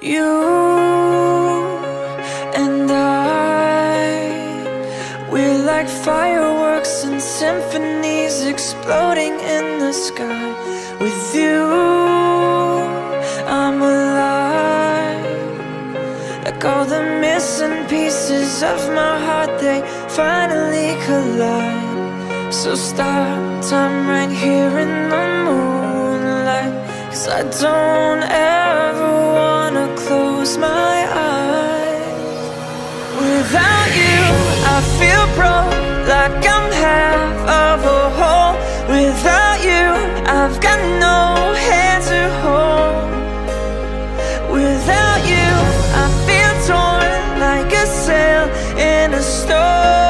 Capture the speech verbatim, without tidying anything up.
You and I, we're like fireworks and symphonies exploding in the sky. With you, I'm alive. Like all the missing pieces of my heart, they finally collide. So stop time right here in the moonlight, 'cause I don't ever wanna close my eyes. Without you, I feel broke, like I'm half of a whole. Without you, I've got no hand to hold. Without you, I feel torn like a sail in a storm.